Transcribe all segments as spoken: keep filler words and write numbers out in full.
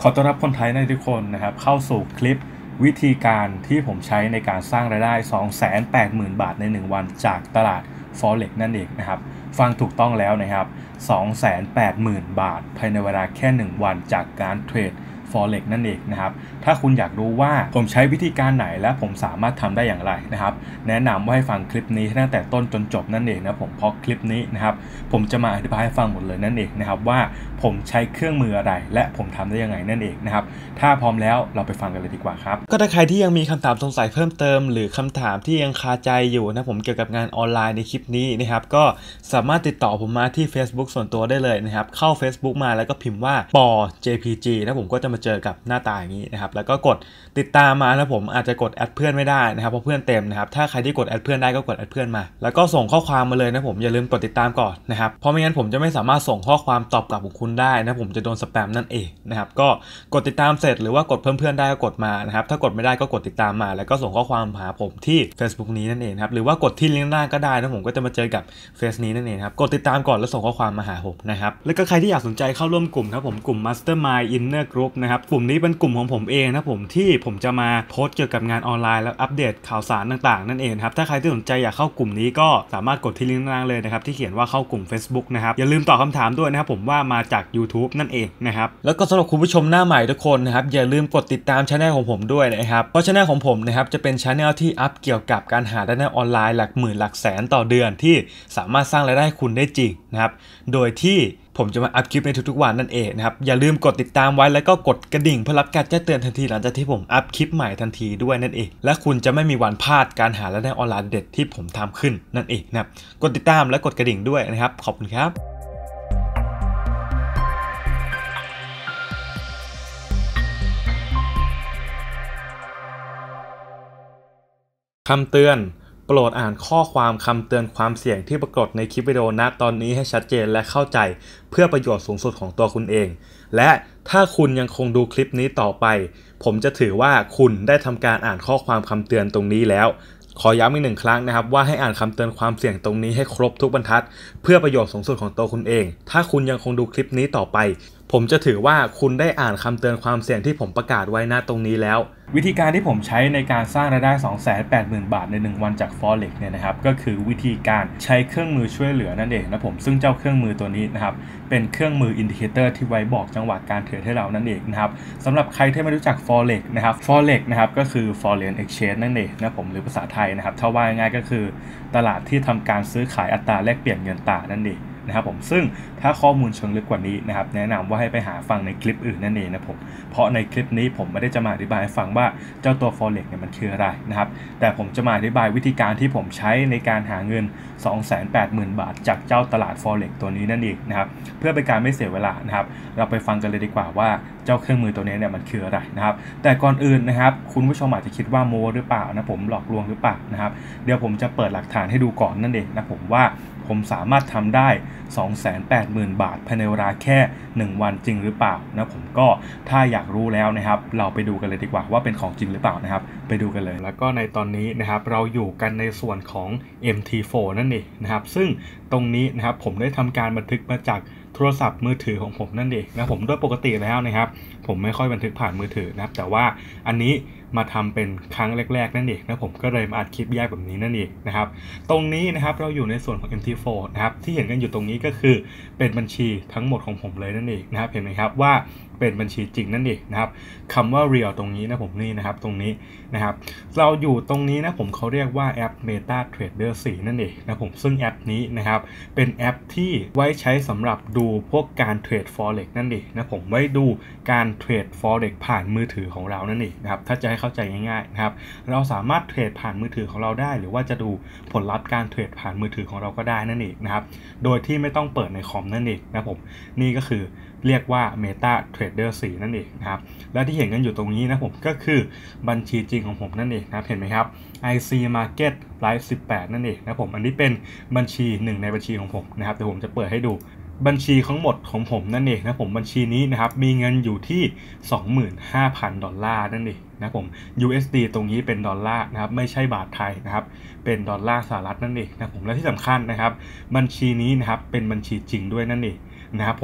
ขอต้อนรับคนไทยในทุกคนนะครับเข้าสู่คลิปวิธีการที่ผมใช้ในการสร้างรายได้ สองแสนแปดหมื่น บาทในหนึ่งวันจากตลาด Forex นั่นเองนะครับฟังถูกต้องแล้วนะครับ สองแสนแปดหมื่น บาทภายในเวลาแค่หนึ่งวันจากการเทรดForex นั่นเองนะครับถ้าคุณอยากรู้ว่าผมใช้วิธีการไหนและผมสามารถทำได้อย่างไรนะครับแนะนำว่าให้ฟังคลิปนี้ตั้งแต่ต้นจนจบนั่นเองนะผมเพราะคลิปนี้นะครับผมจะมาอธิบายให้ฟังหมดเลยนั่นเองนะครับว่าผมใช้เครื่องมืออะไรและผมทำได้ยังไงนั่นเองนะครับถ้าพร้อมแล้วเราไปฟังกันเลยดีกว่าครับก็ถ้าใครที่ยังมีคำถามสงสัยเพิ่มเติมหรือคำถามที่ยังคาใจอยู่นะผมเกี่ยวกับงานออนไลน์ในคลิปนี้นะครับก็สามารถติดต่อผมมาที่ Facebook ส่วนตัวได้เลยนะครับเข้า Facebook มาแล้วก็พิมพ์ว่าปอ เจ พี จี นะผมก็จะมาเจอกับหน้าตาอย่างนี้นะครับแล้วก็กดติดตามมานะผมอาจจะกดแอดเพื่อนไม่ได้นะครับเพราะเพื่อนเต็มนะครับถ้าใครที่กดแอดเพื่อนได้ก็กดแอดเพื่อนมาแล้วก็ส่งข้อความมาเลยนะผมอย่าลืมกดติดตามก่อนนะครับเพราะไม่งั้นผมจะไม่สามารถส่งข้อความตอบกลับของคุณได้นะผมจะโดนสแปมนั่นเองนะครับก็กดติดตามเสร็จหรือว่ากดเพิ่มเพื่อนได้ก็กดมานะครับถ้ากดไม่ได้ก็กดติดตามมาแล้วก็ส่งข้อความหาผมที่ Facebook นี้นั่นเองครับหรือว่ากดที่ลิงก์หน้าก็ได้นะผมก็จะมาเจอกับเฟซนี้นั่นเองครับกดติดตามก่อนแล้วส่งข้อความมาหาผมนะครับแล้วก็ใครที่อยากสนใจเข้าร่วมกลุ่มครับผมกลุ่ม Mastermind Inner Group นะครับกลุ่มนี้เป็นกลุ่มของผมเองนะผมที่ผมจะมาโพสต์เกี่ยวกับงานออนไลน์แล้วอัปเดตข่าวสารต่างๆนั่นเองครับถ้าใครที่สนใจอยากเข้ากลุ่มนี้ก็สามารถกดที่ลิงก์ล่างเลยนะครับที่เขียนว่าเข้ากลุ่ม Facebook นะครับอย่าลืมตอบคำถามด้วยนะครับผมว่ามาจาก YouTube นั่นเองนะครับแล้วก็สำหรับคุณผู้ชมหน้าใหม่ทุกคนนะครับอย่าลืมกดติดตามช่องของผมด้วยนะครับเพราะช่องของผมนะครับจะเป็นช่องที่อัพเกี่ยวกับการหารายได้ออนไลน์หลักหมื่นหลักแสนต่อเดือนที่สามารถสร้างรายได้ให้คุณได้จริงนะครับโดยที่ผมจะมาอัพคลิปในทุกๆวันนั่นเองนะครับอย่าลืมกดติดตามไว้แล้วก็กดกระดิ่งเพื่อรับการแจ้งเตือนทันทีหลังจากที่ผมอัพคลิปใหม่ทันทีด้วยนั่นเองและคุณจะไม่มีวันพลาดการหารายได้ออนไลน์เด็ดที่ผมทำขึ้นนั่นเองนะครับกดติดตามและกดกระดิ่งด้วยนะครับขอบคุณครับคำเตือนโปรดอ่านข้อความคำเตือนความเสี่ยงที่ปรากฏในคลิปวิดีโอณตอนนี้ให้ชัดเจนและเข้าใจเพื่อประโยชน์สูงสุดของตัวคุณเองและถ้าคุณยังคงดูคลิปนี้ต่อไปผมจะถือว่าคุณได้ทำการอ่านข้อความคำเตือนตรงนี้แล้วขอย้ำอีกหนึ่งครั้งนะครับว่าให้อ่านคำเตือนความเสี่ยงตรงนี้ให้ครบทุกบรรทัดเพื่อประโยชน์สูงสุดของตัวคุณเองถ้าคุณยังคงดูคลิปนี้ต่อไปผมจะถือว่าคุณได้อ่านคำเตือนความเสี่ยงที่ผมประกาศไว้ณตรงนี้แล้ววิธีการที่ผมใช้ในการสร้างรายได้ สองแสนแปดหมื่น บาทในหนึ่งวันจาก Forex เนี่ยนะครับก็คือวิธีการใช้เครื่องมือช่วยเหลือนั่นเองนะผมซึ่งเจ้าเครื่องมือตัวนี้นะครับเป็นเครื่องมืออินดิเคเตอร์ที่ไว้บอกจังหวะการเทรดให้เรานั่นเองนะครับสำหรับใครที่ไม่รู้จัก Forex นะครับ Forex นะครับก็คือ Foreign Exchange นั่นเองนะผมหรือภาษาไทยนะครับถ้าว่าง่ายก็คือตลาดที่ทำการซื้อขายอัตราแลกเปลี่ยนเงินตรานั่นเองนะครับผมซึ่งถ้าข้อมูลเชิงลึกกว่านี้นะครับแนะนำว่าให้ไปหาฟังในคลิปอื่นนั่นเองนะผมเพราะในคลิปนี้ผมไม่ได้จะมาอธิบายให้ฟังว่าเจ้าตัว Forex เนี่ยมันคืออะไรนะครับแต่ผมจะมาอธิบายวิธีการที่ผมใช้ในการหาเงิน สองแสนแปดหมื่น บาทจากเจ้าตลาด Forex ตัวนี้นั่นเองนะครับเพื่อเป็นการไม่เสียเวลานะครับเราไปฟังกันเลยดีกว่าว่าเจ้าเครื่องมือตัวนี้เนี่ยมันคืออะไรนะครับแต่ก่อนอื่นนะครับคุณผู้ชมอาจจะคิดว่าโม้หรือเปล่านะผมหลอกลวงหรือเปล่านะครับเดี๋ยวผมจะเปิดหลักฐานให้ดูก่อนนั่นเองนะผมว่าผมสามารถทำได้ สองแสนแปดหมื่น บาทภายในเวลาแค่หนึ่งวันจริงหรือเปล่านะผมก็ถ้าอยากรู้แล้วนะครับเราไปดูกันเลยดีกว่าว่าเป็นของจริงหรือเปล่านะครับไปดูกันเลยแล้วก็ในตอนนี้นะครับเราอยู่กันในส่วนของ เอ็ม ที โฟร์ นั่นเองนะครับซึ่งตรงนี้นะครับผมได้ทำการบันทึกมาจากโทรศัพท์มือถือของผมนั่นเองนะผมโดยปกติแล้วนะครับผมไม่ค่อยบันทึกผ่านมือถือนะครับแต่ว่าอันนี้มาทำเป็นครั้งแรกๆนั่นเองนะผมก็เลยมาอัดคลิปแยกแบบนี้นั่นเองนะครับตรงนี้นะครับเราอยู่ในส่วนของ เอ็ม ที โฟร์ นะครับที่เห็นกันอยู่ตรงนี้ก็คือเป็นบัญชีทั้งหมดของผมเลยนั่นเองนะครับเห็นไหมครับว่าเป็นบัญชีจริงนั่นเองนะครับคำว่า real ตรงนี้นะผมนี่นะครับตรงนี้นะครับเราอยู่ตรงนี้นะผมเขาเรียกว่าแอป MetaTrader โฟร์ นั่นเองนะผมซึ่งแอปนี้นะครับเป็นแอปที่ไว้ใช้สำหรับดูพวกการเทรด Forex นั่นเองนะผมไว้ดูการเทรด Forex ผ่านมือถือของเรานั่นเองนะครับถ้าจะให้เข้าใจง่ายๆนะครับเราสามารถเทรดผ่านมือถือของเราได้หรือว่าจะดูผลลัพธ์การเทรดผ่านมือถือของเราก็ได้นั่นเองนะครับโดยที่ไม่ต้องเปิดในคอมนั่นเองนะผมนี่ก็คือเรียกว่า MetaTrader โฟร์ นั่นเองนะครับและที่เห็นกันอยู่ตรงนี้นะผมก็คือบัญชีจริงของผมนั่นเองนะครับเห็นไหมครับ ไอ ซี Market Live สิบแปดนั่นเองนะผมอันนี้เป็นบัญชีหนึ่งในบัญชีของผมนะครับเดี๋ยวผมจะเปิดให้ดูบัญชีทั้งหมดของผมนั่นเองนะผมบัญชีนี้นะครับมีเงินอยู่ที่ สองหมื่นห้าพัน ดอลลาร์นั่นเองนะผม ยู เอส ดี ตรงนี้เป็นดอลลาร์นะครับไม่ใช่บาทไทยนะครับเป็นดอลลาร์สหรัฐนั่นเองนะผมและที่สำคัญนะครับบัญชีนี้นะครับเป็นบัญชีจริงด้วยนั่นเองนะครับผม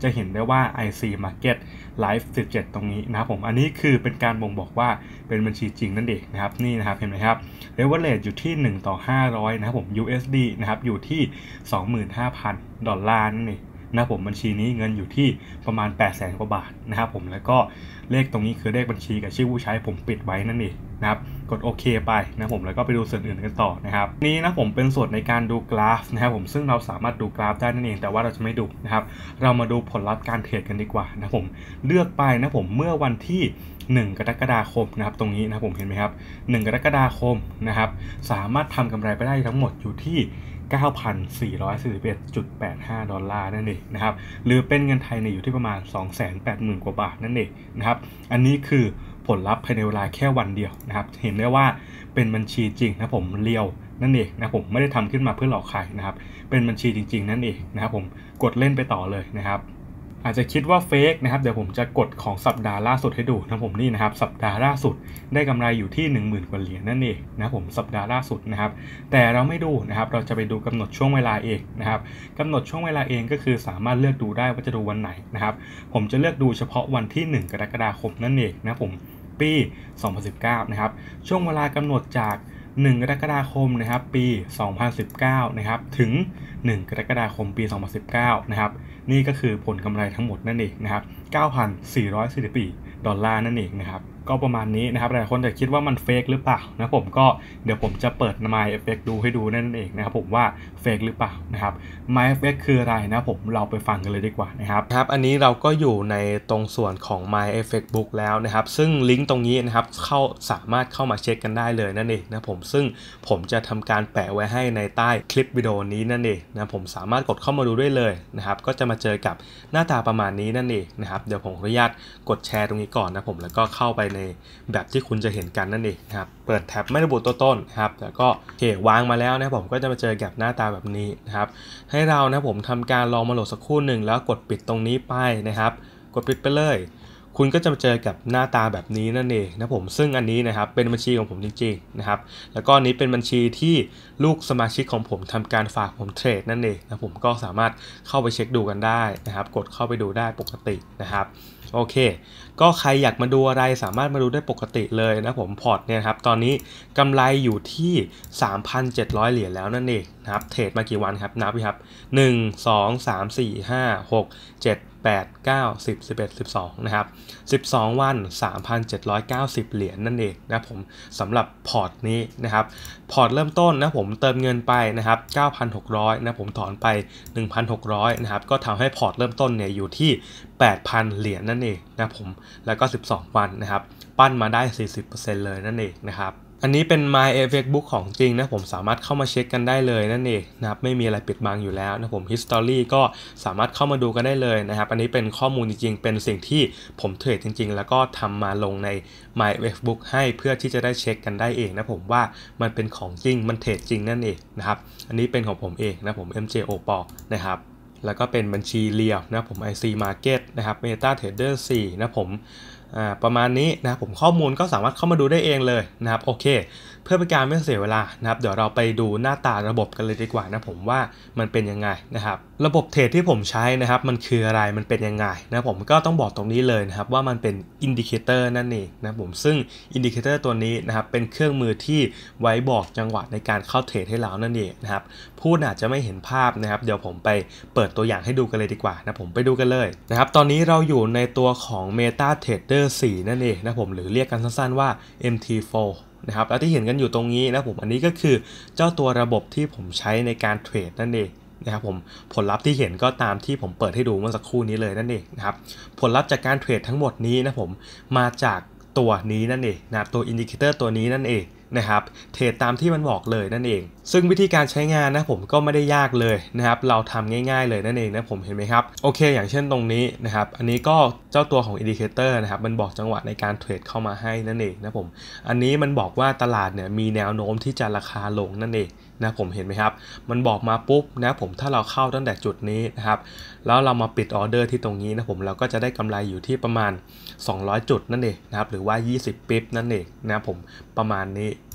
จะเห็นได้ว่า ไอ ซี Market Live สิบเจ็ดตรงนี้นะครับผมอันนี้คือเป็นการบ่งบอกว่าเป็นบัญชีจริงนั่นเองนะครับนี่นะครับเห็นไหมครับ leverage อยู่ที่หนึ่งต่อห้าร้อยนะครับผม ยู เอส ดี นะครับอยู่ที่ สองหมื่นห้าพัน ดอลลาร์นั่นเองนะผมบัญชีนี้เงินอยู่ที่ประมาณ แปดแสน กว่าบาทนะครับผมแล้วก็เลขตรงนี้คือเลขบัญชีกับชื่อผู้ใช้ผมปิดไว้นั่นเองนะครับกดโอเคไปนะผมแล้วก็ไปดูส่วนอื่นกันต่อนะครับนี้นะผมเป็นส่วนในการดูกราฟนะครับผมซึ่งเราสามารถดูกราฟได้นั่นเองแต่ว่าเราจะไม่ดูนะครับเรามาดูผลลัพธ์การเทรดกันดีกว่านะผมเลือกไปนะผมเมื่อวันที่หนึ่งกรกฎาคมนะครับตรงนี้นะผมเห็นไหมครับหนึ่งกรกฎาคมนะครับสามารถทำกำไรไปได้ทั้งหมดอยู่ที่ เก้าพันสี่ร้อยสี่สิบเอ็ดจุดแปดห้า ดอลลาร์นั่นเองนะครับหรือเป็นเงินไทยเนี่ยอยู่ที่ประมาณ สองแสนแปดหมื่น กว่าบาทนั่นเองนะครับอันนี้คือผลลัพธ์ภายในเวลาแค่วันเดียวนะครับเห็นได้ว่าเป็นบัญชีจริงนะผมเรียวนั่นเองนะผมไม่ได้ทำขึ้นมาเพื่อหลอกใครนะครับเป็นบัญชีจริงๆนั่นเองนะครับผมกดเล่นไปต่อเลยนะครับอาจจะคิดว่าเฟกนะครับเดี๋ยวผมจะกดของสัปดาห์ล่าสุดให้ดูนะผมนี่นะครับสัปดาห์ล่าสุดได้กำไรอยู่ที่ หนึ่งหมื่น กว่าเหรียญนั่นเองนะผมสัปดาห์ล่าสุดนะครับแต่เราไม่ดูนะครับเราจะไปดูกำหนดช่วงเวลาเองนะครับกำหนดช่วงเวลาเองก็คือสามารถเลือกดูได้ว่าจะดูวันไหนนะครับผมจะเลือกดูเฉพาะวันที่หนึ่งกรกฎาคมนั่นเองนะผมปีสองพันสิบเก้านะครับช่วงเวลากำหนดจากหนึ่งกรกฎาคมนะครับปีสองพันสิบเก้านะครับถึงหนึ่งกรกฎาคมปีสองพันสิบเก้านะครับนี่ก็คือผลกำไรทั้งหมดนั่นเองนะครับ เก้าพันสี่ร้อยสี่สิบสี่ ดอลลาร์นั่นเองนะครับก็ประมาณนี้นะครับหลายคนจะคิดว่ามันเฟกหรือเปล่านะผมก็เดี๋ยวผมจะเปิด My Effect ดูให้ดูนั่นเองนะครับผมว่าเฟกหรือเปล่านะครับ My Effect คืออะไรนะผมเราไปฟังกันเลยดีกว่านะครับครับอันนี้เราก็อยู่ในตรงส่วนของ My Effect Book แล้วนะครับซึ่งลิงก์ตรงนี้นะครับเข้าสามารถเข้ามาเช็คกันได้เลยนั่นเองนะผมซึ่งผมจะทำการแปะไว้ให้ในใต้คลิปวิดีโอนี้นั่นเองนะผมสามารถกดเข้ามาดูได้เลยนะครับก็จะมาเจอกับหน้าตาประมาณนี้นั่นเองนะครับเดี๋ยวผมขออนุญาตกดแชร์ตรงนี้ก่อนนะผมแล้วก็เข้าไปในแบบที่คุณจะเห็นกันนั่นเองนะครับเปิดแท็บไม่ระบุตัวต้นครับแล้วก็โอเควางมาแล้วนะผมก็จะมาเจอกับหน้าตาแบบนี้นะครับให้เรานะผมทำการลองมาโหลดสักครู่หนึ่งแล้วกดปิดตรงนี้ไปนะครับกดปิดไปเลยคุณก็จะมาเจอกับหน้าตาแบบนี้นั่นเองนะผมซึ่งอันนี้นะครับเป็นบัญชีของผมจริงๆนะครับแล้วก็นี้เป็นบัญชีที่ลูกสมาชิกของผมทำการฝากผมเทรดนั่นเองนะผมก็สามารถเข้าไปเช็คดูกันได้นะครับกดเข้าไปดูได้ปกตินะครับโอเคก็ใครอยากมาดูอะไรสามารถมาดูได้ปกติเลยนะผมพอร์ตเนี่ยครับตอนนี้กำไรอยู่ที่ สามพันเจ็ดร้อย เหรียญแล้วนั่นเองนะครับเทรดมากี่วันครับนับไปครับหนึ่ง สอง สาม สี่ ห้า หก เจ็ด แปด เก้า สิบ สิบเอ็ด สิบสองนะครับสิบสองวัน สามพันเจ็ดร้อยเก้าสิบ เหรียญนั่นเองนะผมสำหรับพอร์ตนี้นะครับพอร์ตเริ่มต้นนะผมเติมเงินไปนะครับ เก้าพันหกร้อย นะผมถอนไป หนึ่งพันหกร้อย นะครับก็ทำให้พอร์ตเริ่มต้นเนี่ยอยู่ที่ แปดพัน เหรียญนั่นเองนะผมแล้วก็สิบสองวันนะครับปั้นมาได้ สี่สิบเปอร์เซ็นต์ เลยนั่นเองนะครับอันนี้เป็น My Effect Book ของจริงนะผมสามารถเข้ามาเช็คกันได้เลยนั่นเองนะครับไม่มีอะไรปิดบังอยู่แล้วนะผม History ก็สามารถเข้ามาดูกันได้เลยนะครับอันนี้เป็นข้อมูลจริงๆเป็นสิ่งที่ผมเทรดจริงๆแล้วก็ทำมาลงใน My Effect Book ให้เพื่อที่จะได้เช็คกันได้เองนะผมว่ามันเป็นของจริงมันเทรดจริงนั่นเองนะครับอันนี้เป็นของผมเองนะผม เอ็ม เจ โอ ปอ นะครับแล้วก็เป็นบัญชีเรียวนะผม ไอ ซี Market นะครับ MetaTrader สี่นะผมประมาณนี้นะผมข้อมูลก็สามารถเข้ามาดูได้เองเลยนะครับโอเคเพื่อเป็นการไม่เสียเวลานะครับเดี๋ยวเราไปดูหน้าตาระบบกันเลยดีกว่านะผมว่ามันเป็นยังไงนะครับระบบเทรดที่ผมใช้นะครับมันคืออะไรมันเป็นยังไงนะผมก็ต้องบอกตรงนี้เลยนะครับว่ามันเป็นอินดิเคเตอร์นั่นเองนะผมซึ่งอินดิเคเตอร์ตัวนี้นะครับเป็นเครื่องมือที่ไว้บอกจังหวะในการเข้าเทรดให้เรานั่นเองนะครับพูดอาจจะไม่เห็นภาพนะครับเดี๋ยวผมไปเปิดตัวอย่างให้ดูกันเลยดีกว่านะผมไปดูกันเลยนะครับตอนนี้เราอยู่ในตัวของ MetaTrader สี่ นั่นเองนะผมหรือเรียกกันสั้นๆว่า เอ็ม ที โฟร์ นะครับแล้วที่เห็นกันอยู่ตรงนี้นะผมอันนี้ก็คือเจ้าตัวระบบที่ผมใช้ในการเทรดนั่นเองนะครับผมผลลัพธ์ที่เห็นก็ตามที่ผมเปิดให้ดูเมื่อสักครู่นี้เลยนั่นเองนะครับผลลัพธ์จากการเทรดทั้งหมดนี้นะผมมาจากตัวนี้นั่นเองนะตัวอินดิเคเตอร์ตัวนี้นั่นเองนะครับเทรดตามที่มันบอกเลยนั่นเองซึ่งวิธีการใช้งานนะผมก็ไม่ได้ยากเลยนะครับเราทำง่ายๆเลยนั่นเองนะผมเห็นไหมครับโอเคอย่างเช่นตรงนี้นะครับอันนี้ก็เจ้าตัวของอินดิเคเตอร์นะครับมันบอกจังหวะในการเทรดเข้ามาให้นั่นเองนะผมอันนี้มันบอกว่าตลาดเนี่ยมีแนวโน้มที่จะราคาลงนั่นเองนะผมเห็นไหมครับมันบอกมาปุ๊บนะผมถ้าเราเข้าตั้งแต่จุดนี้นะครับแล้วเรามาปิดออเดอร์ที่ตรงนี้นะผมเราก็จะได้กำไรอยู่ที่ประมาณสองร้อยจุดนั่นเองนะครับหรือว่ายี่สิบปิ๊บนั่นเองนะผมประมาณนี้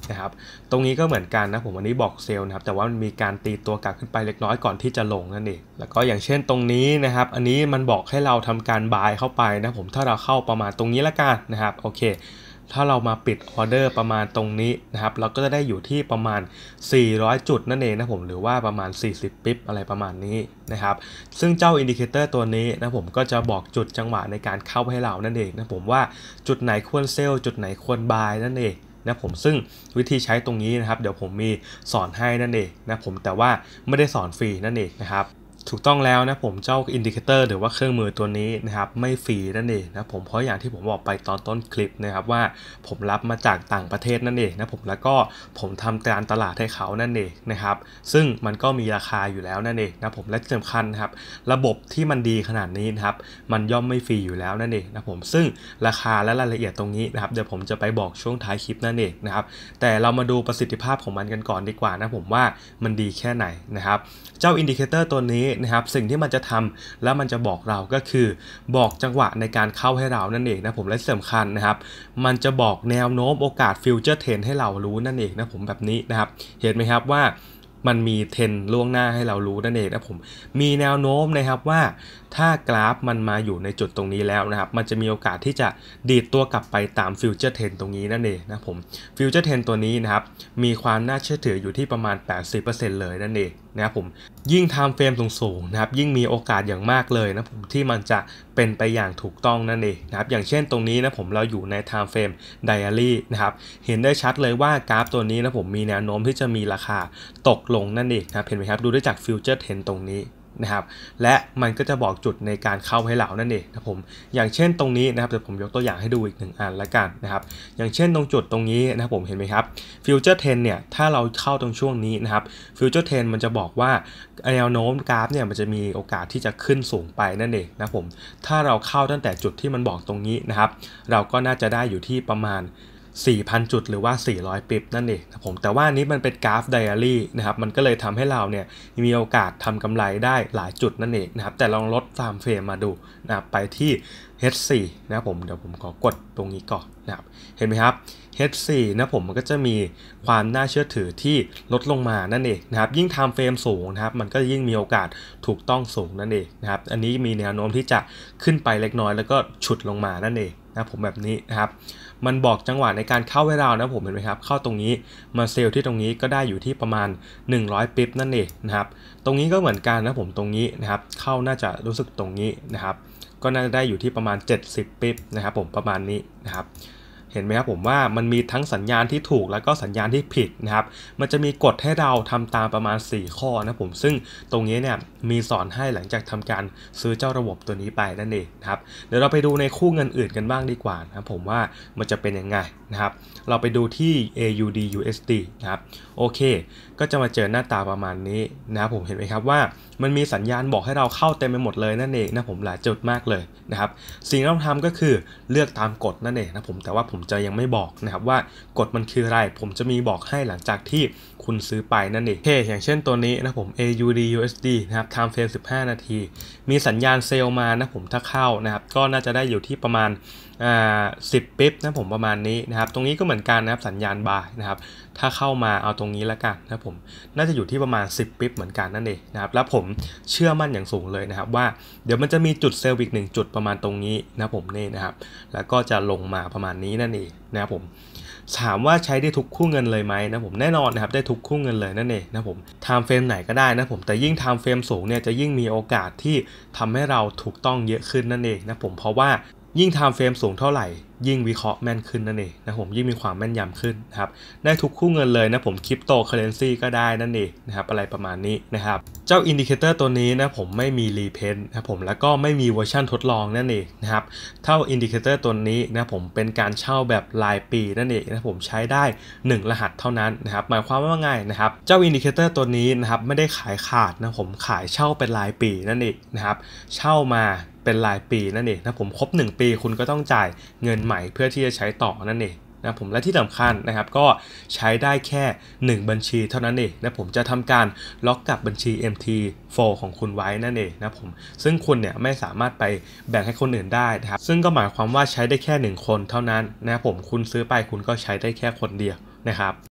นะครับตรงนี้ก็เหมือนกันนะผมอันนี้บอกเซลล์นะครับแต่ว่ามันมีการตีตัวกลับขึ้นไปเล็กน้อยก่อนที่จะลงนั่นเองแล้วก็อย่างเช่นตรงนี้นะครับอันนี้มันบอกให้เราทำการบายเข้าไปนะผมถ้าเราเข้าประมาณตรงนี้ละกันนะครับโอเคถ้าเรามาปิดออเดอร์ประมาณตรงนี้นะครับเราก็จะได้อยู่ที่ประมาณสี่ร้อยจุดนั่นเองนะผมหรือว่าประมาณสี่สิบปิ๊บอะไรประมาณนี้นะครับซึ่งเจ้าอินดิเคเตอร์ตัวนี้นะผมก็จะบอกจุดจังหวะในการเข้าให้เรานั่นเองนะผมว่าจุดไหนควรเซลล์จุดไหนควรบายนั่นเองนะผมซึ่งวิธีใช้ตรงนี้นะครับเดี๋ยวผมมีสอนให้นั่นเองนะผมแต่ว่าไม่ได้สอนฟรีนั่นเองนะครับถูกต้องแล้วนะผมเจ้าอินดิเคเตอร์หรือว่าเครื่องมือตัวนี้นะครับไม่ฟรีนั่นเองนะผมเพราะอย่างที่ผมบอกไปตอนต้นคลิปนะครับว่าผมรับมาจากต่างประเทศนั่นเองนะผมแล้วก็ผมทำการตลาดให้เขานั่นเองนะครับซึ่งมันก็มีราคาอยู่แล้วนั่นเองนะผมและที่สำคัญนะครับระบบที่มันดีขนาดนี้นะครับมันย่อมไม่ฟรีอยู่แล้วนั่นเองนะผมซึ่งราคาและรายละเอียดตรงนี้นะครับเดี๋ยวผมจะไปบอกช่วงท้ายคลิปนั่นเองนะครับแต่เรามาดูประสิทธิภาพของมันกันก่อนดีกว่านะผมว่ามันดีแค่ไหนนะครับเจ้าอินดิเคเตอร์ตัวนี้นะครับสิ่งที่มันจะทำแล้วมันจะบอกเราก็คือบอกจังหวะในการเข้าให้เรานั่นเองนะผมและสำคัญนะครับมันจะบอกแนวโน้มโอกาสฟิวเจอร์เทรนให้เรารู้นั่นเองนะผมแบบนี้นะครับเห็นไหมครับว่ามันมีเทรนล่วงหน้าให้เรารู้นั่นเองนะผมมีแนวโน้มนะครับว่าถ้ากราฟมันมาอยู่ในจุดตรงนี้แล้วนะครับมันจะมีโอกาสที่จะดีดตัวกลับไปตามฟิวเจอร์เทรนตรงนี้นั่นเองนะผมฟิวเจอร์เทรนตัวนี้นะครับมีความน่าเชื่อถืออยู่ที่ประมาณ แปดสิบเปอร์เซ็นต์ เลยนั่นเองนะครับผมยิ่ง time frame สูงๆนะครับยิ่งมีโอกาสอย่างมากเลยนะผมที่มันจะเป็นไปอย่างถูกต้องนั่นเองนะครับอย่างเช่นตรงนี้นะผมเราอยู่ใน time frame diary นะครับเห็นได้ชัดเลยว่ากราฟตัวนี้นะผมมีแนวโน้มที่จะมีราคาตกลงนั่นเองนะครับเห็นไหมครับดูได้จาก future trend ตรงนี้นะครับและมันก็จะบอกจุดในการเข้าให้เรานั่นเองนะผมอย่างเช่นตรงนี้นะครับเดี๋ยวผมยกตัวอย่างให้ดูอีกหนึ่งอันละกันนะครับอย่างเช่นตรงจุดตรงนี้นะครับผมเห็นไหมครับฟิวเจอร์เทรนเนี่ยถ้าเราเข้าตรงช่วงนี้นะครับฟิวเจอร์เทรนมันจะบอกว่าแนวโน้มกราฟเนี่ยมันจะมีโอกาสที่จะขึ้นสูงไปนั่นเองนะผมถ้าเราเข้าตั้งแต่จุดที่มันบอกตรงนี้นะครับเราก็น่าจะได้อยู่ที่ประมาณสี่พัน จุดหรือว่าสี่ร้อยปิ๊บนั่นเองนะผมแต่ว่านี้มันเป็นกราฟไดอารี่นะครับมันก็เลยทำให้เราเนี่ยมีโอกาสทำกำไรได้หลายจุดนั่นเองนะครับแต่ลองลดไทม์เฟรมมาดูนะครับไปที่ เอช โฟร์ นะครับผมเดี๋ยวผมขอกดตรงนี้ก่อนนะครับเห็นไหมครับ เอช โฟร์ นะผมมันก็จะมีความน่าเชื่อถือที่ลดลงมานั่นเองนะครับยิ่งไทม์เฟรมสูงนะครับมันก็ยิ่งมีโอกาสถูกต้องสูงนั่นเองนะครับอันนี้มีแนวโน้มที่จะขึ้นไปเล็กน้อยแล้วก็ฉุดลงมานั่นเองนะผมแบบนี้นะครับมันบอกจังหวะในการเข้าให้เรานะผมเห็นไหมครับเข้าตรงนี้มาเซลล์ที่ตรงนี้ก็ได้อยู่ที่ประมาณหนึ่งร้อยปิ๊บนั่นเองนะครับตรงนี้ก็เหมือนกันนะผมตรงนี้นะครับเข้าน่าจะรู้สึกตรงนี้นะครับก็น่าจะได้อยู่ที่ประมาณเจ็ดสิบปิ๊บนะครับผมประมาณนี้นะครับเห็นไหมครับผมว่ามันมีทั้งสัญญาณที่ถูกแล้วก็สัญญาณที่ผิดนะครับมันจะมีกฎให้เราทำตามประมาณสี่ข้อนะผมซึ่งตรงนี้เนี่ยมีสอนให้หลังจากทำการซื้อเจ้าระบบตัวนี้ไปนั่นเองนะครับเดี๋ยวเราไปดูในคู่เงินอื่นกันบ้างดีกว่านะผมว่ามันจะเป็นยังไงนะครับเราไปดูที่ เอ ยู ดี ยู เอส ดี นะครับโอเคก็จะมาเจอหน้าตาประมาณนี้นะผมเห็นไหมครับว่ามันมีสัญญาณบอกให้เราเข้าเต็มไปหมดเลยนั่นเองนะผมหลายจุดมากเลยนะครับสิ่งที่ต้องทำก็คือเลือกตามกฎนั่นเองนะผมแต่ว่าผมจะยังไม่บอกนะครับว่ากฎมันคืออะไรผมจะมีบอกให้หลังจากที่คุณซื้อไปนั่นเองโอเคอย่างเช่นตัวนี้นะผม เอ ยู ดี ยู เอส ดี นะครับ time frame สิบห้านาทีมีสัญญาณเซลล์มานะผมถ้าเข้านะครับก็น่าจะได้อยู่ที่ประมาณอ่าสิบปิ๊บนะผมประมาณนี้นะครับตรงนี้ก็เหมือนกันนะครับสัญญาณบายนะครับถ้าเข้ามาเอาตรงนี้แล้วกันนะผมน่าจะอยู่ที่ประมาณสิบปิ๊บเหมือนกันนั่นเองนะครับแล้วผมเชื่อมั่นอย่างสูงเลยนะครับว่าเดี๋ยวมันจะมีจุดเซลล์อีกหนึ่งจุดประมาณตรงนี้นะผมนี่นะครับแล้วก็จะลงมาประมาณนี้นั่นเองนะครับผมถามว่าใช้ได้ทุกคู่เงินเลยไหมนะผมแน่นอนนะครับได้ทุกคู่เงินเลยนั่นเองนะผมไทม์เฟรมไหนก็ได้นะผมแต่ยิ่งไทม์เฟรมสูงเนี่ยจะยิ่งมีโอกาสที่ทำให้เราถูกต้องเยอะขึ้นนั่นเองนะผมเพราะว่ายิ่งไทม์เฟรมสูงเท่าไหร่ยิ่งวิเคราะห์แม่นขึ้นนั่นเองนะผมยิ่งมีความแม่นยำขึ้นนะครับได้ทุกคู่เงินเลยนะผมคริปโตเคอเรนซีก็ได้นั่นเองนะครับอะไรประมาณนี้นะครับเจ้าอินดิเคเตอร์ตัวนี้นะผมไม่มีรีเพนต์นะผมแล้วก็ไม่มีเวอร์ชันทดลองนั่นเองนะครับเท่าอินดิเคเตอร์ตัวนี้นะผมเป็นการเช่าแบบรายปีนั่นเองนะผมใช้ได้หนึ่งรหัสเท่านั้นนะครับหมายความว่าไงนะครับเจ้าอินดิเคเตอร์ตัวนี้นะครับไม่ได้ขายขาดนะผมขายเช่าเป็นรายปีนั่นเองนะครับเช่ามาเป็นรายปีนั่นเองนะผมครบหนึ่งปีคุณก็ต้องจ่ายเงินใหม่เพื่อที่จะใช้ต่อนั่นเองนะผมและที่สำคัญนะครับก็ใช้ได้แค่หนึ่งบัญชีเท่านั้นเองนะผมจะทำการล็อกกับบัญชี เอ็ม ที โฟร์ ของคุณไว้นั่นเองนะผมซึ่งคุณเนี่ยไม่สามารถไปแบ่งให้คนอื่นได้นะครับซึ่งก็หมายความว่าใช้ได้แค่หนึ่งคนเท่านั้นนะผมคุณซื้อไปคุณก็ใช้ได้แค่คนเดียวนะครับ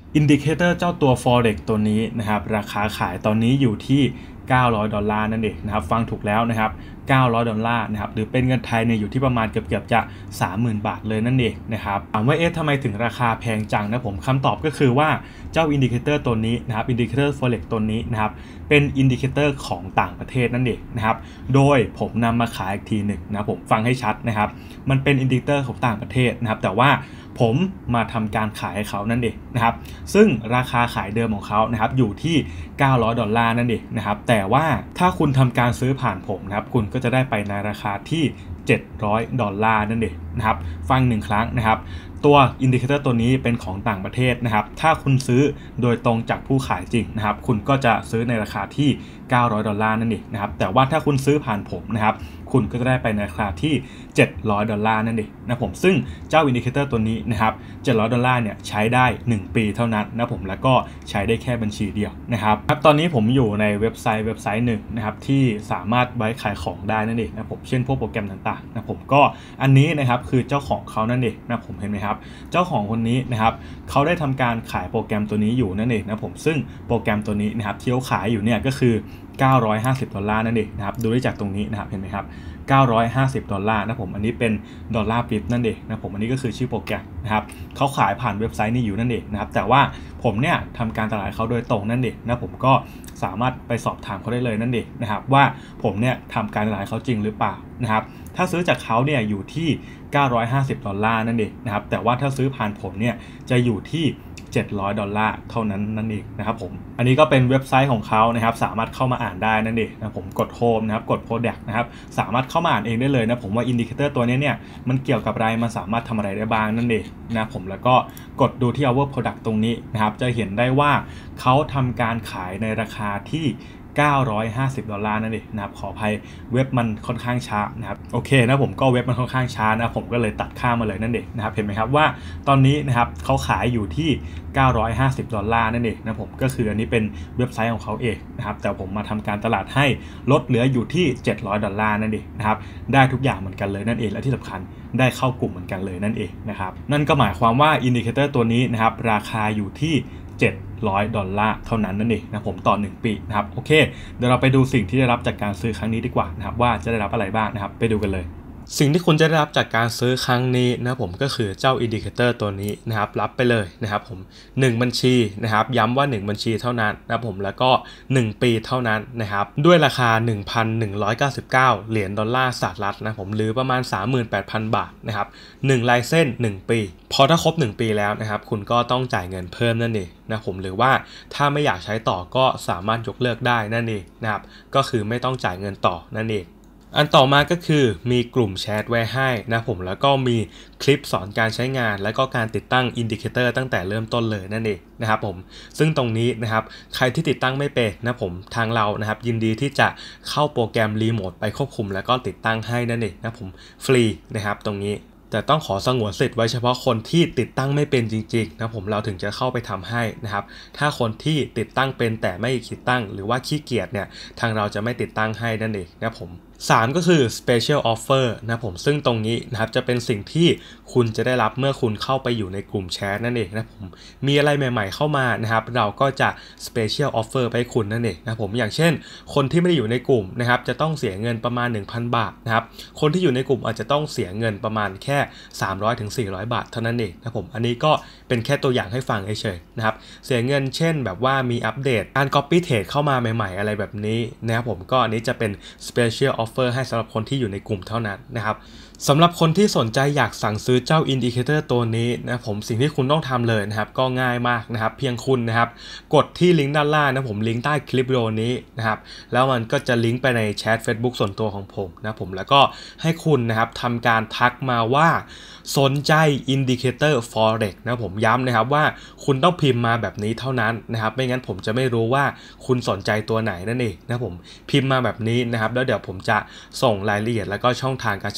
อินดิเคเตอร์เจ้าตัว Forex ตัวนี้นะครับราคาขายตอนนี้อยู่ที่เก้าร้อยดอลลาร์นั่นเองนะครับฟังถูกแล้วนะครับเก้าร้อยดอลลาร์นะครับหรือเป็นเงินไทยเนี่ยอยู่ที่ประมาณเกือบๆจะ สามหมื่น บาทเลยนั่นเองนะครับถามว่าเอ๊ะทำไมถึงราคาแพงจังนะผมคำตอบก็คือว่าเจ้าอินดิเคเตอร์ตัวนี้นะครับอินดิเคเตอร์ Forex ตัวนี้นะครับเป็นอินดิเคเตอร์ของต่างประเทศนั่นเองนะครับโดยผมนำมาขายอีกทีหนึ่งนะผมฟังให้ชัดนะครับมันเป็นอินดิเคเตอร์ของต่างประเทศนะครับแต่ว่าผมมาทำการขายให้เขานั่นเองนะครับซึ่งราคาขายเดิมของเขานะครับอยู่ที่เก้าร้อยดอลลาร์นั่นเองนะครับแต่ว่าถ้าคุณทำการซื้อผ่านผมนะครับคุณก็จะได้ไปในราคาที่เจ็ดร้อยดอลลาร์นั่นเองนะครับฟังหนึ่งครั้งนะครับตัวอินดิเคเตอร์ตัวนี้เป็นของต่างประเทศนะครับถ้าคุณซื้อโดยตรงจากผู้ขายจริงนะครับคุณก็จะซื้อในราคาที่เก้าร้อยดอลลาร์นั่นเองนะครับแต่ว่าถ้าคุณซื้อผ่านผมนะครับคุณก็จะได้ไปในราคาที่เจ็ดร้อยดอลลาร์นั่นเองนะผมซึ่งเจ้าอินดิเคเตอร์ตัวนี้นะครับเจ็ดร้อยดอลลาร์เนี่ยใช้ได้หนึ่งปีเท่านั้นนะผมแล้วก็ใช้ได้แค่บัญชีเดียวนะครับครับตอนนี้ผมอยู่ในเว็บไซต์เว็บไซต์หนึ่งนะครับที่สามารถไว้ขายของได้นั่นเองนะผมเช่นพวกโปรแกรมต่างๆนะผมก็อันนี้นะครับคือเจ้าของเขานั่นเองนะผมเห็นไหมครับเจ้าของคนนี้นะครับเขาได้ทำการขายโปรแกรมตัวนี้อยู่นั่นเองนะผมซึ่งโปรแกรมตัวนี้นะครับที่เขาขายอยู่เนี่ยก็คือเก้าร้อยห้าสิบดอลลาร์นั่นเองนะครับดูได้จากตรงนี้นะครับเห็นไหมครับเก้าร้อยห้าสิบดอลลาร์นะผมอันนี้เป็นดอลลาร์ปิบนั่นเองนะผมอันนี้ก็คือชื่อโปรแกรมนะครับเขาขายผ่านเว็บไซต์นี้อยู่นั่นเองนะครับแต่ว่าผมเนี่ยทำการตลาดเขาโดยตรงนั่นเองนะผมก็สามารถไปสอบถามเขาได้เลยนั่นเองนะครับว่าผมเนี่ยทำการตลาดเขาจริงหรือเปล่านะครับถ้าซื้อจากเขาเนี่ยอยู่ที่เก้าร้อยห้าสิบดอลลาร์นั่นเองนะครับแต่ว่าถ้าซื้อผ่านผมเนี่ยจะอยู่ที่เจ็ดร้อยดอลลาร์เท่านั้นนั่นเองนะครับผมอันนี้ก็เป็นเว็บไซต์ของเขานะครับสามารถเข้ามาอ่านได้นั่นเองนะผมกดโฮมนะครับกด Product นะครับสามารถเข้ามาอ่านเองได้เลยนะผมว่าอินดิเคเตอร์ตัวนี้เนี่ยมันเกี่ยวกับอะไรมันสามารถทำอะไรได้บ้างนั่นเองนะผมแล้วก็กดดูที่ our product ตรงนี้นะครับจะเห็นได้ว่าเขาทำการขายในราคาที่เก้าร้อยห้าสิบดอลลาร์นั่นเองนะครับขออภัยเว็บมันค่อนข้างช้านะครับโอเคนะผมก็เว็บมันค่อนข้างช้านะผมก็เลยตัดค่ามาเลยนั่นเองนะครับเห็นไหมครับว่าตอนนี้นะครับเขาขายอยู่ที่เก้าร้อยห้าสิบดอลลาร์นั่นเองนะผมก็คืออันนี้เป็นเว็บไซต์ของเขาเองนะครับแต่ผมมาทำการตลาดให้ลดเหลืออยู่ที่เจ็ดร้อยดอลลาร์นั่นเองนะครับได้ทุกอย่างเหมือนกันเลยนั่นเองและที่สำคัญได้เข้ากลุ่มเหมือนกันเลยนั่นเองนะครับนั่นก็หมายความว่าอินดิเคเตอร์ตัวนี้นะครับราคาอยู่ที่เจ็ดร้อยดอลลาร์เท่านั้นนั่นเองนะผมต่อหนึ่งปีนะครับโอเคเดี๋ยวเราไปดูสิ่งที่ได้รับจากการซื้อครั้งนี้ดีกว่านะครับว่าจะได้รับอะไรบ้างนะครับไปดูกันเลยสิ่งที่คุณจะได้รับจากการซื้อครั้งนี้นะผมก็คือเจ้าอินดิเคเตอร์ตัวนี้นะครับรับไปเลยนะครับผมหนึ่งบัญชีนะครับย้ำว่าหนึ่งบัญชีเท่านั้นนะผมแล้วก็หนึ่งปีเท่านั้นนะครับด้วยราคา หนึ่งพันหนึ่งร้อยเก้าสิบเก้า เหรียญดอลลาร์สหรัฐนะผมหรือประมาณ สามหมื่นแปดพัน บาทนะครับหนึ่งไลเซนส์หนึ่งปีพอถ้าครบหนึ่งปีแล้วนะครับคุณก็ต้องจ่ายเงินเพิ่มนั่นเองนะผมหรือว่าถ้าไม่อยากใช้ต่อก็สามารถยกเลิกได้นั่นเองนะครับก็คือไม่ต้องจ่ายเงินต่อนั่นเองอันต่อมาก็คือมีกลุ่มแชทไว้ให้นะผมแล้วก็มีคลิปสอนการใช้งานและก็การติดตั้งอินดิเคเตอร์ตั้งแต่เริ่มต้นเลยนั่นเองนะครับผมซึ่งตรงนี้นะครับใครที่ติดตั้งไม่เป็นนะผมทางเรานะครับยินดีที่จะเข้าโปรแกรมรีโมทไปควบคุมแล้วก็ติดตั้งให้นั่นเองนะผมฟรีนะครับตรงนี้แต่ต้องขอสงวนสิทธิ์ไว้เฉพาะคนที่ติดตั้งไม่เป็นจริงๆนะผมเราถึงจะเข้าไปทำให้นะครับถ้าคนที่ติดตั้งเป็นแต่ไม่ติดตั้งหรือว่าขี้เกียจเนี่ยทางเราจะไม่ติดตั้งให้นั่นเองนะผมสามก็คือ Special Offer นะผมซึ่งตรงนี้นะครับจะเป็นสิ่งที่คุณจะได้รับเมื่อคุณเข้าไปอยู่ในกลุ่มแชทนั่นเองนะผมมีอะไรใหม่ๆเข้ามานะครับเราก็จะ Special Offer ไปให้คุณนั่นเองนะผมอย่างเช่นคนที่ไม่ได้อยู่ในกลุ่มนะครับจะต้องเสียเงินประมาณ หนึ่งพัน บาทนะครับคนที่อยู่ในกลุ่มอาจจะต้องเสียเงินประมาณแค่สามร้อยถึงสี่ร้อยบาทเท่านั้นเองนะผมอันนี้ก็เป็นแค่ตัวอย่างให้ฟังเฉยๆนะครับเสียเงินเช่นแบบว่ามีอัปเดตการ Copy Trade เข้ามาใหม่ๆอะไรแบบนี้นะครับผมก็อันนี้จะเป็น Special Offer ให้สำหรับคนที่อยู่ในกลุ่มเท่านั้นนะครับสำหรับคนที่สนใจอยากสั่งซื้อเจ้าอินดิเคเตอร์ตัวนี้นะผมสิ่งที่คุณต้องทำเลยนะครับก็ง่ายมากนะครับเพียงคุณนะครับกดที่ลิงก์ด้านล่างนะผมลิงก์ใต้คลิปวิดีโอนี้นะครับแล้วมันก็จะลิงก์ไปในแชท Facebook ส่วนตัวของผมนะผมแล้วก็ให้คุณนะครับทำการทักมาว่าสนใจอินดิเคเตอร์ Forex นะผมย้ำนะครับว่าคุณต้องพิมพ์มาแบบนี้เท่านั้นนะครับไม่งั้นผมจะไม่รู้ว่าคุณสนใจตัวไหนนั่นเองนะผมพิมพ์มาแบบนี้นะครับแล้วเดี๋ยวผมจะส่งรายละเอียดแล้วก็ช่องทางการชำระเงิน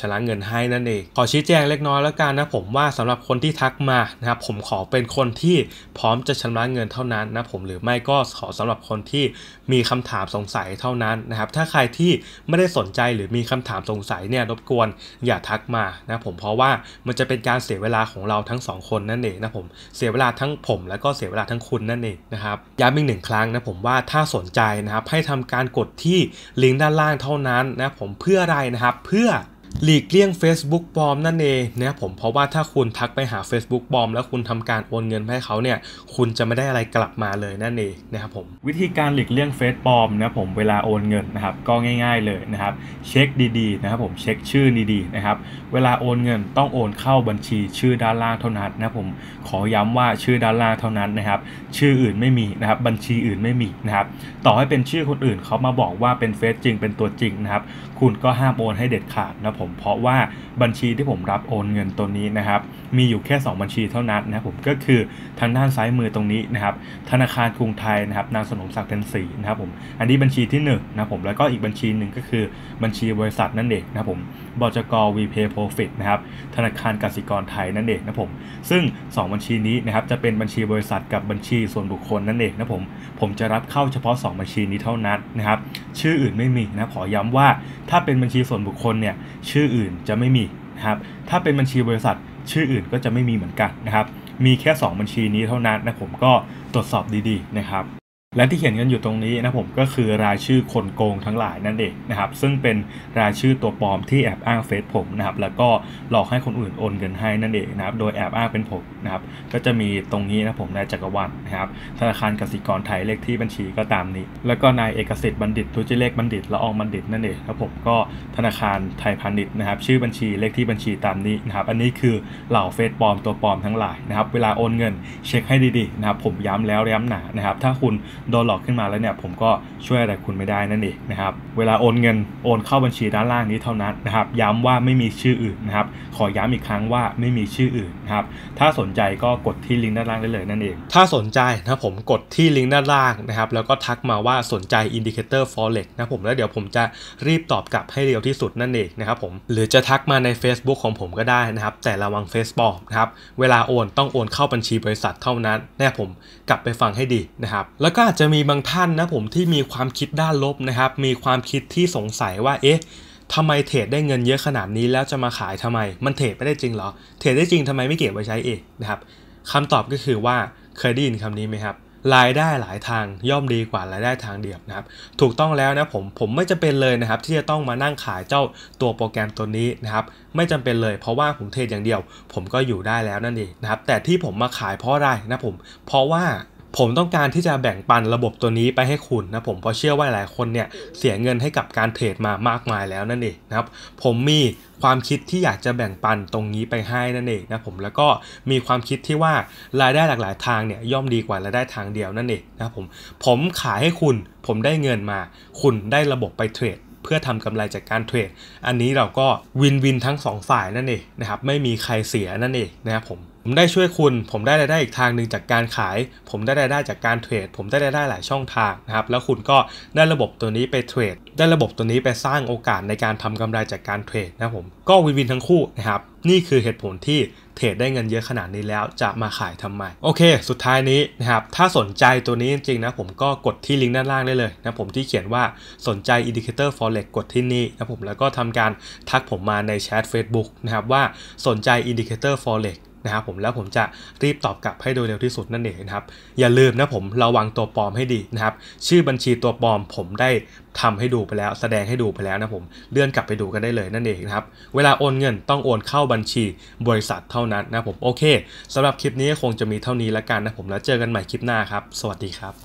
ให้นั่นเองขอชี้แจงเล็กน้อยแล้วกันนะผมว่าสำหรับคนที่ทักมานะครับผมขอเป็นคนที่พร้อมจะชำระเงินเท่านั้นนะผมหรือไม่ก็ขอสำหรับคนที่มีคำถามสงสัยเท่านั้นนะครับถ้าใครที่ไม่ได้สนใจหรือมีคำถามสงสัยเนี่ยรบกวนอย่าทักมานะผมเพราะว่ามันจะเป็นการเสียเวลาของเราทั้งสองคนนั่นเองนะผมเสียเวลาทั้งผมแล้วก็เสียเวลาทั้งคุณนั่นเองนะครับย้ำอีกหนึ่งครั้งนะผมว่าถ้าสนใจนะครับให้ทำการกดที่ลิงก์ด้านล่างเท่านั้นนะผมเพื่ออะไรนะครับเพื่อหลีกเลี่ยง Facebook ปลอมนั่นเองนะผมเพราะว่าถ้าคุณทักไปหา Facebook ปลอมแล้วคุณทำการโอนเงินให้เขาเนี่ยคุณจะไม่ได้อะไรกลับมาเลยนั่นเองนะครับผมวิธีการหลีกเลี่ยงเฟซปลอมนะผมเวลาโอนเงินนะครับก็ง่ายๆเลยนะครับเช็คดีๆนะครับผมเช็คชื่อดีๆนะครับเวลาโอนเงินต้องโอนเข้าบัญชีชื่อด้านล่างเท่านั้นนะผมขอย้ำว่าชื่อด้านล่างเท่านั้นนะครับชื่ออื่นไม่มีนะครับบัญชีอื่นไม่มีนะครับต่อให้เป็นชื่อคนอื่นเขามาบอกว่าเป็นเฟซจริงเป็นตัวจริงนะครับคุณก็ห้ามโอนให้เด็ดขาดนะผมเพราะว่าบัญชีที่ผมรับโอนเงินตัวนี้นะครับมีอยู่แค่สองบัญชีเท่านั้นนะครับผมก็คือทางด้านซ้ายมือตรงนี้นะครับธนาคารกรุงไทยนะครับนางสนมศักดิ์เพ็ญศรีนะครับผมอันนี้บัญชีที่หนึ่งนะผมแล้วก็อีกบัญชีหนึ่งก็คือบัญชีบริษัทนั่นเองนะครับผมบจก วีเพย์ Profit นะครับธนาคารกสิกรไทยนั่นเองนะผมซึ่งสองบัญชีนี้นะครับจะเป็นบัญชีบริษัทกับบัญชีส่วนบุคคลนั่นเองนะผมผมจะรับเข้าเฉพาะสองบัญชีนี้เท่านั้นนะครับชื่ออื่นไม่มีนะขอย้ำว่าถ้าเป็นบัญชีส่วนบุคคลเนี่ยชื่ออื่นจะไม่มีนะครับถ้าเป็นบัญชีบริษัทชื่ออื่นก็จะไม่มีเหมือนกันนะครับมีแค่สองบัญชีนี้เท่านั้นนะผมก็ตรวจสอบดีๆนะครับและที่เขียนกันอยู่ตรงนี้นะผมก็คือรายชื่อคนโกงทั้งหลายนั่นเองนะครับซึ่งเป็นรายชื่อตัวปลอมที่แอบอ้างเฟซผมนะครับแล้วก็หลอกให้คนอื่นโอนเงินให้นั่นเองนะครับโดยแอบอ้างเป็นผมนะครับก็จะมีตรงนี้นะผมนายจักรวรรดินะครับธนาคารกสิกรไทยเลขที่บัญชีก็ตามนี้แล้วก็นายเอกสิทธิ์บัณฑิตทุจิเลขบัณฑิตละอองบัณฑิตนั่นเองครับผมก็ธนาคารไทยพาณิชย์นะครับชื่อบัญชีเลขที่บัญชีตามนี้นะครับอันนี้คือเหล่าเฟซปลอมตัวปลอมทั้งหลายนะครับเวลาโอนเงินเช็คให้ดีๆนะครับผมย้ำแล้วย้ำหนานะครับถ้าคุณโดนหลอกขึ้นมาแล้วเนี่ยผมก็ช่วยอะไรคุณไม่ได้นั่นเองนะครับเวลาโอนเงินโอนเข้าบัญชีด้านล่างนี้เท่านั้นนะครับย้ำว่าไม่มีชื่ออื่นนะครับขอย้ำอีกครั้งว่าไม่มีชื่ออื่นนะครับถ้าสนใจก็กดที่ลิงก์ด้านล่างได้เลยนั่นเองถ้าสนใจนะผมกดที่ลิงก์ด้านล่างนะครับแล้วก็ทักมาว่าสนใจ Indicator Forex นะผมแล้วเดี๋ยวผมจะรีบตอบกลับให้เร็วที่สุดนั่นเองนะครับผมหรือจะทักมาใน Facebook ของผมก็ได้นะครับแต่ระวัง Facebook นะครับเวลาโอนต้องโอนเข้าบัญชีบริษัทเท่านั้นนะผมกลับไปฟังให้ดีนะครับแล้วก็อาจจะมีบางท่านนะผมที่มีความคิดด้านลบนะครับมีความคิดที่สงสัยว่าเอ๊ะทำไมเทรดได้เงินเยอะขนาดนี้แล้วจะมาขายทำไมมันเทรดไม่ได้จริงเหรอเทรดได้จริงทำไมไม่เก็บไว้ใช้เองนะครับคำตอบก็คือว่าเคยได้ยินคำนี้ไหมครับรายได้หลายทางย่อมดีกว่ารายได้ทางเดียวนะครับถูกต้องแล้วนะผมผมไม่จำเป็นเลยนะครับที่จะต้องมานั่งขายเจ้าตัวโปรแกรมตัวนี้นะครับไม่จำเป็นเลยเพราะว่าผมเทรดอย่างเดียวผมก็อยู่ได้แล้วนั่นเองนะครับแต่ที่ผมมาขายเพราะอะไรนะผมเพราะว่าผมต้องการที่จะแบ่งปันระบบตัวนี้ไปให้คุณนะผมเพราะเชื่อว่าหลายคนเนี่ยเสียเงินให้กับการเทรดมามากมายแล้วนั่นเองนะครับผมมีความคิดที่อยากจะแบ่งปันตรงนี้ไปให้นั่นเองนะผมแล้วก็มีความคิดที่ว่ารายได้หลากหลายทางเนี่ยย่อมดีกว่ารายได้ทางเดียวนั่นเองนะผมผมขายให้คุณผมได้เงินมาคุณได้ระบบไปเทรดเพื่อทำกำไรจากการเทรดอันนี้เราก็วินวินทั้งสองฝ่ายนั่นเองนะครับไม่มีใครเสียนั่นเองนะครับผมผมได้ช่วยคุณผมได้รายได้อีกทางหนึ่งจากการขายผมได้รายได้จากการเทรดผมได้รายได้หลายช่องทางนะครับแล้วคุณก็ได้ระบบตัวนี้ไปเทรดได้ระบบตัวนี้ไปสร้างโอกาสในการทำกำไรจากการเทรดนะผมก็วินวินทั้งคู่นะครับนี่คือเหตุผลที่เทรดได้เงินเยอะขนาดนี้แล้วจะมาขายทำไมโอเคสุดท้ายนี้นะครับถ้าสนใจตัวนี้จริงๆนะผมก็กดที่ลิงก์ด้านล่างได้เลยนะผมที่เขียนว่าสนใจ Indicator Forex กดที่นี่นะผมแล้วก็ทำการทักผมมาในแชท Facebook นะครับว่าสนใจ Indicator Forexนะครับผมแล้วผมจะรีบตอบกลับให้โดยเร็วที่สุดนั่นเองนะครับอย่าลืมนะผมระวังตัวปลอมให้ดีนะครับชื่อบัญชีตัวปลอมผมได้ทำให้ดูไปแล้วแสดงให้ดูไปแล้วนะผมเลื่อนกลับไปดูกันได้เลยนั่นเองนะครับเวลาโอนเงินต้องโอนเข้าบัญชีบริษัทเท่านั้นนะผมโอเคสำหรับคลิปนี้คงจะมีเท่านี้ละกันนะผมแล้วเจอกันใหม่คลิปหน้าครับสวัสดีครับ